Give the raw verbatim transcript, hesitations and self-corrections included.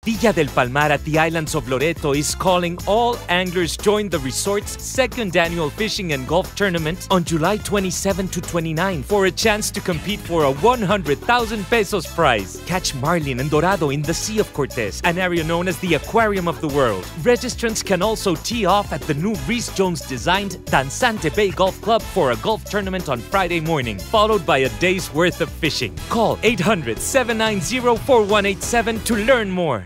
Villa del Palmar at the islands of Loreto is calling all anglers join the resort's second annual fishing and golf tournament on July twenty-seventh to twenty-ninth for a chance to compete for a one hundred thousand pesos prize. Catch marlin and dorado in the Sea of Cortez, an area known as the Aquarium of the World. Registrants can also tee off at the new Reese Jones-designed Danzante Bay Golf Club for a golf tournament on Friday morning, followed by a day's worth of fishing. Call eight hundred, seven nine zero, four one eight seven to learn more.